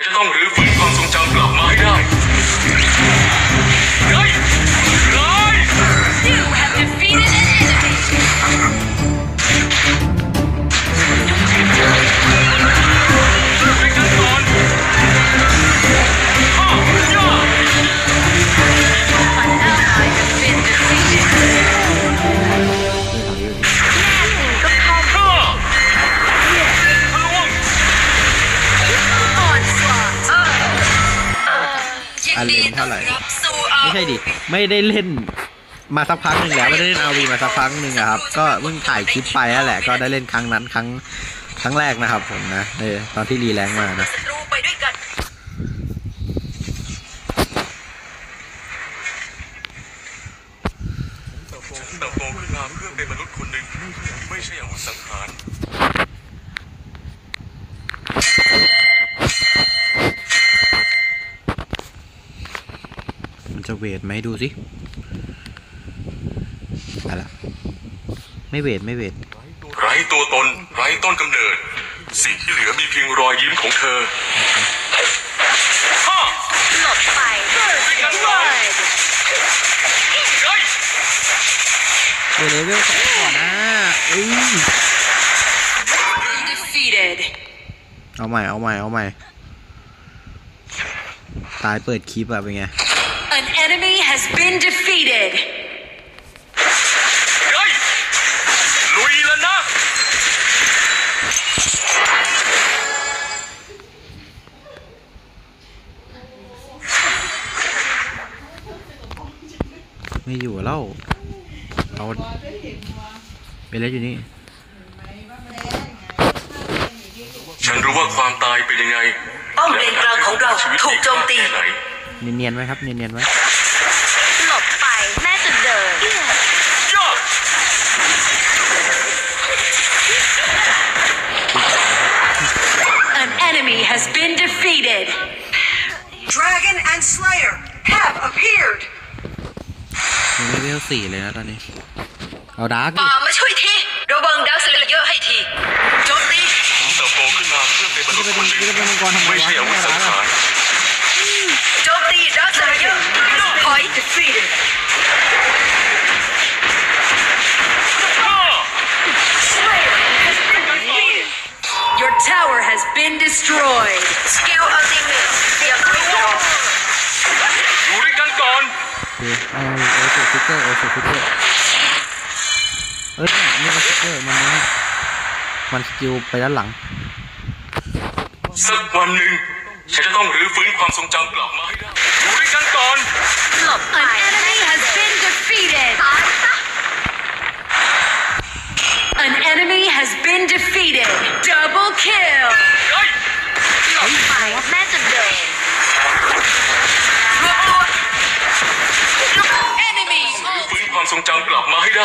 จะต้องรื้อฟื้นความทรงจำกลับมาให้ได้ไง You have defeated an enemy. ไปกันก่อนฮ่าย่า An ally has been defeated. ฮ่าทะลวง Onslaught. อันเล่นเท่าไหร่ไม่ใช่ดิไม่ได้เล่นมาสักพักหนึ่งแล้วไม่ได้เล่นอาวีมาสักพักหนึ่งอะครับก็เพิ่งถ่ายคลิปไปนั่นแหละก็ได้เล่นครั้งนั้นครั้งแรกนะครับผมนะตอนที่รีแรงมานะศัตรูไปด้วยกันฉันเติบโตขึ้นมาเพื่อเป็นมนุษย์คนหนึ่งไม่ใช่อาวุธสังหารมันจะเวทไหมดูสิอะไรไม่เวทไร้ตัวตนไร้ต้นกำเนิดสิ่งที่เหลือมีเพียงรอยยิ้มของเธอฮ่าหลบไป Blood เลเวล2ก่อนนะ defeated เอาใหม่ตายเปิดคลิปอะเป็นไง An enemy has been defeated ลุยแล้วนะไม่อยู่แล้วเอาไปเล่นอยู่นี่ฉันรู้ว่าความตายเป็นยังไงป้อมเลนกลางของเราถูกโจมตีเนียนไว้ครับเนียนไว้หลบไปแม่จุดเดิม An enemy has been defeated Dragon and Slayer have appeared เลเวล4เลยนะตอนนี้เอาดาร์กดิมาช่วยทีระวังดาวสเลเยอร์ให้ทีโจมตีเติบโตขึ้นมาเพื่อเป็นมนุษย์คนหนึ่งไม่ใช่อาวุธสังหารโจมตีดาวสเลเยอร์ Point defeated Your tower has been destroyed. Skill ultimate. อยู่ด้วยกันก่อนเอาสูตรฟิกเกอร์นี่ก็ฟิกเกอร์มันสกิลไปด้านหลังสักวันหนึ่งฉันจะต้องรื้อฟื้นความทรงจำกลับมาให้ได้อยู่ด้วยกันก่อน An enemy has been defeated. An enemy has been defeated. Double kill. แม่จุดเดิม Enemy รื้อฟื้นความทรงจำกลับมาให้ได้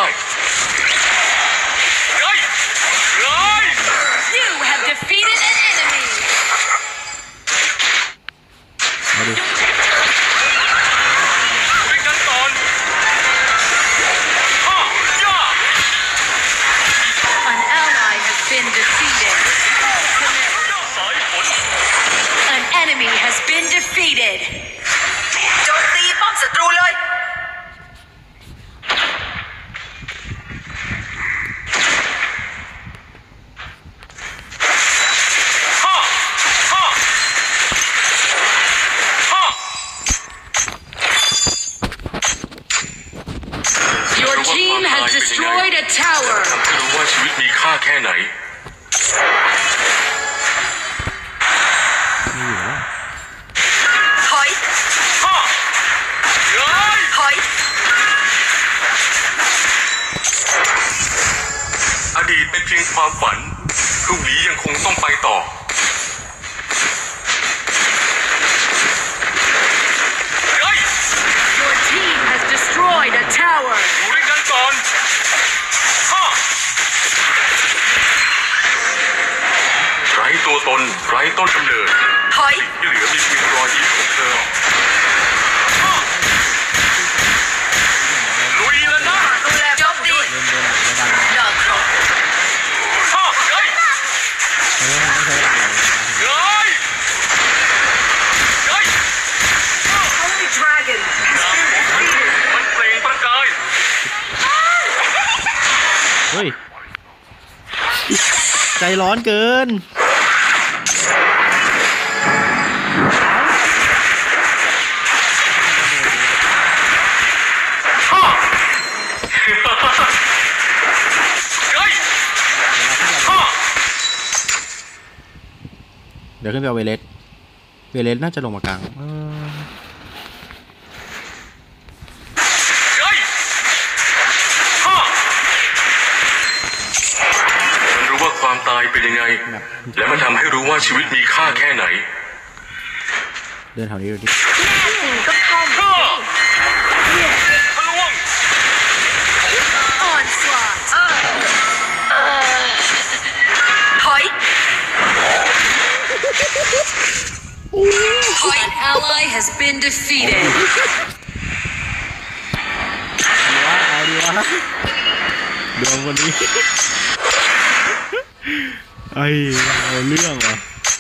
You have defeated an enemy. มาดูด้วยกันก่อนฮ่าย่า An ally has been defeated. สายฝน An enemy has been defeated. โจมตีป้อมศัตรูเลยฮ่าฮ่าฮ่า Your team has destroyed a tower. ทำให้รู้ว่าชีวิตมีค่าแค่ไหนไม่อยู่แล้วถอยฮ่าถอยอดีตเป็นเพียงความฝันพรุ่งนี้ยังคงต้องไปต่อ Your team has destroyed a tower. อยู่ด้วยกันก่อนฮ่าไร้ตัวตนไร้ต้นกำเนิดถอยที่เหลือมีเพียงรอยยิ้มของเธอฮ่าลุยแล้วนะดูแลโจมตีเดินระดังดอกครบฮ่าไม่ใช่ระดังใจร้อนเกินเดี๋ยวขึ้นไปเอาเวเลสน่าจะลงมากลางฉันรู้ว่าความตายเป็นยังไง และมันทำให้รู้ว่าชีวิตมีค่าแค่ไหนเดินแถวนี้ดูดิก็เข้ามาทะลวง onslaught ถอย An ally has been defeated. เอาดีวะดวงวันนี้เอาเรื่องวะ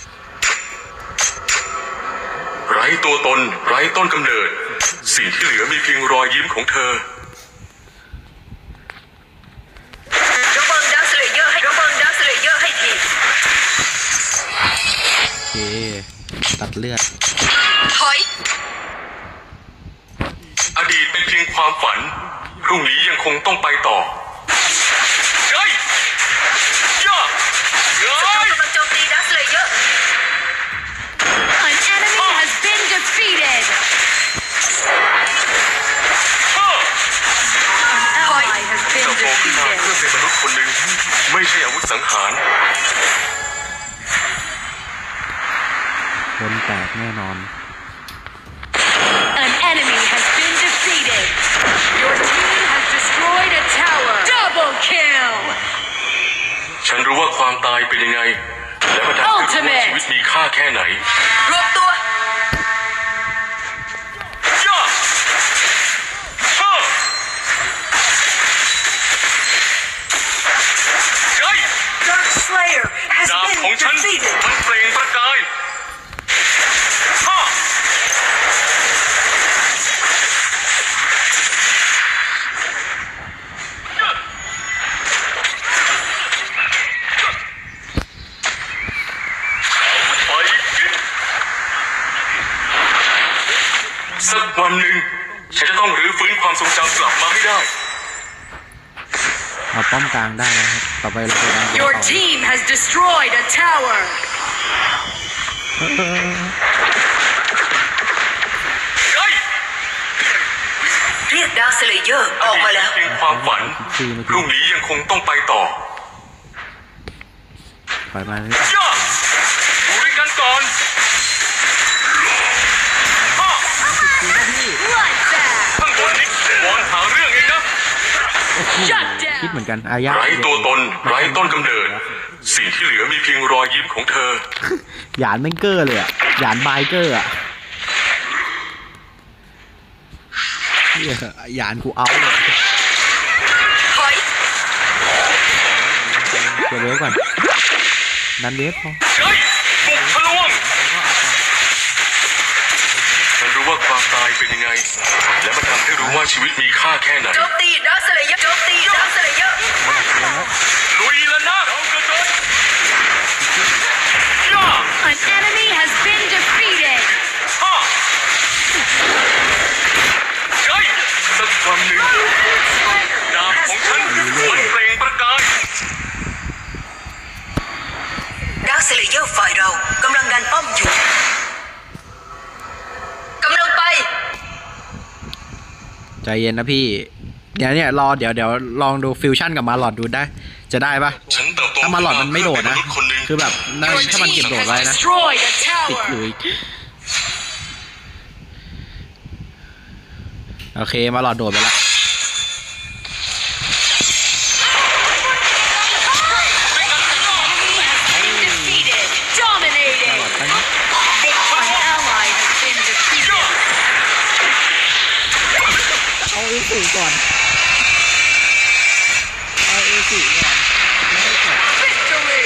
ไร้ตัวตนไร้ต้นกำเนิด สิ่งที่เหลือมีเพียงรอยยิ้มของเธอระวังดาวสเลเยอร์ให้ทีโอเคตัดเลือดถอยอดีตเป็นเพียงความฝัน พรุ่งนี้ยังคงต้องไปต่อเฮ้ยย่าเฮ้ยกำลังโจมตีดาวสเลเยอร์ An enemy has been defeated. ถอย has been เราโตขึ้นมา defeated. เพื่อเป็นมนุษย์คนหนึ่งไม่ใช่อาวุธสังหารคนแตกแน่นอน An enemy has been defeated. Your team has destroyed a tower. Double kill. ฉันรู้ว่าความตายเป็นยังไง และมันทำให้รู้ว่าชีวิตมีค่าแค่ไหนรวมตัวย่าฮ่าเฮ้ย Dark Slayer has ดาบ been ของฉัน defeated. มันเปล่งประกายฮ่าไปกินสักวันหนึ่งฉันจะต้องรื้อฟื้นความทรงจำกลับมาให้ได้เอาป้อมกลางได้นะครับต่อไปเราไปดันบน Your ต่อ team has destroyed a tower. เฮ้ยเรียกดาวสเลเยอร์ออกมาแล้วเพียงความฝัน พรุ่งนี้ยังคงต้องไปต่อไปมาเลยย่าอยู่ด้วยกันก่อนฮ่า Bloodbath. ข้างบนนี้วอนหาเรื่องเองนะ Shut คิดเห down. มือนกันอายะไร้ตัวตนไร้ต้นกำเนิด สิ่งที่เหลือมีเพียงรอยยิ้มของเธอหยานแม่งเกอร์เลยอ่ะหยานบายเกอร์อ่ะเหี้ยหยานกูเอาเลยถอยเดี๋ยวเวฟก่อนดันเวฟพอเฮ้ยบุกทะลวง ฉันรู้ว่าความตายเป็นยังไง และมันทำให้รู้ว่าชีวิตมีค่าแค่ไหนโจมตีดาวสเลเยอร์โจมตีดาวสเลเยอร์ลุยแล้วนะเรากระโดดย่า An enemy has been defeated. ฮ่าเฮ้ยสักวันหนึ่งดาบของฉันมันเปล่งประกายดาวสเลเยอร์ฝ่ายเรากำลังดันป้อมอยู่กำลังไปใจเย็นนะพี่เดี๋ยวรอเดี๋ยวลองดูฟิวชั่นกับมาหลอดดูได้จะได้ปะฉันเติบโตถ้ามาหลอดมันไม่โดดนะเพื่อเป็นมษย์คนหนึ่งคือแบบถ้ามันเก็บโดดไว้นะ destroyed a ติด tower. อยู่อีกโอเคมาหลอดโดดไปละ Been defeated. Dominating. หลอดไป An ally has been defeated. เอาเอสูก่อนเอาเอสูก่อน Victory.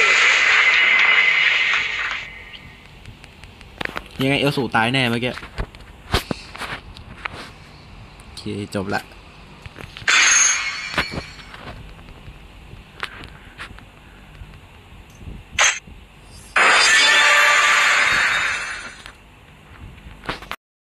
ยังไงเอลสูตายแน่เมื่อกี้โอเคจบละ